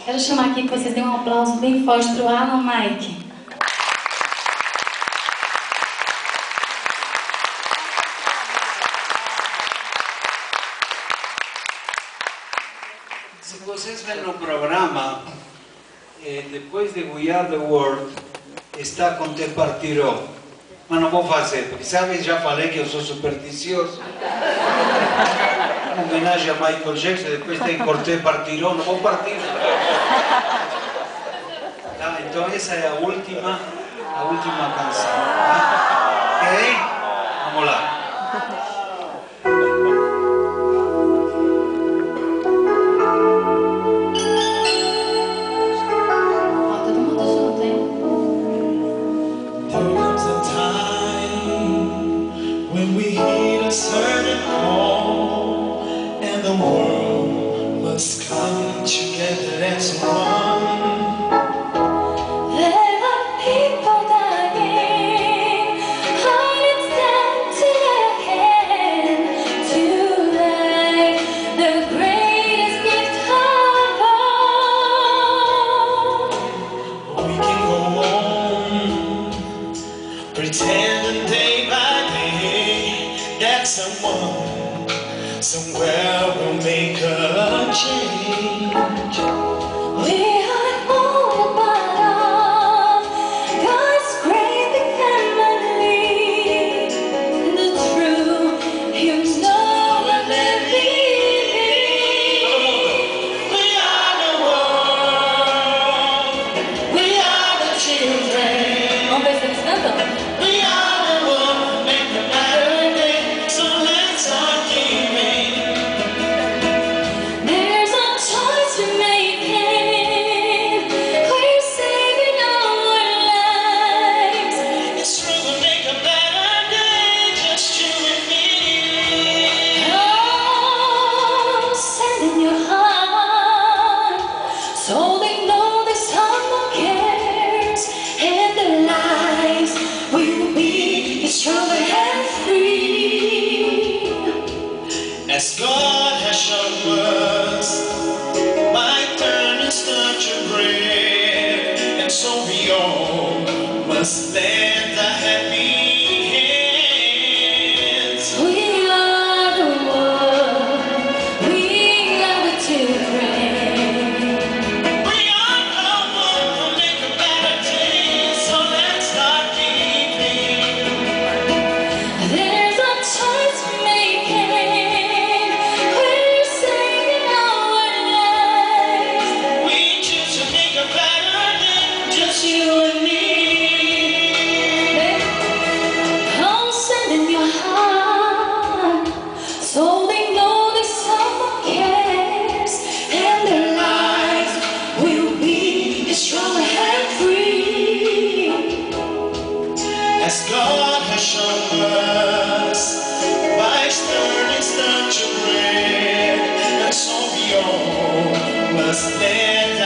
Quero chamar aqui que vocês deem um aplauso bem forte para o Alan Mike. Se vocês vêem no programa, depois de We Are The World, está com Te Partirò. Mas não vou fazer, porque sabe, já falei que eu sou supersticioso. Uma homenagem a Michael Jackson, depois tem Te Partirò, não vou partir. Tá, então essa é a última canção. Ok? Vamos lá. When we heed a certain call, and the world must come together as one. There are people dying, hearts down to their hand, to life, the greatest gift of all. We can go on, pretending day by day that someone, somewhere will make a change. We are all a part of God's great big family, the true, you know and believe. We are the world, we are the children. Vamos ver se eles cantam? We are the one, make a better day, so let's start giving. There's a choice we're making, we're saving our lives. It's true, we'll make a better day, just you and me. Oh, send in your heart, so they know that someone cares, and their lives will be stronger and free. As God has shown us, my turn is not your bread, and so we all must lend a happy hands. We are the world, we are the children. We are the one who'll make a better day, so let's start giving. There's a choice we're making, we're saving our lives. We choose to make a better day, just you and me. Oh, send in your heart, so they know that someone cares, and their lives will be strong and free. As God has shown us, by stern is not your bread, and so we all must lend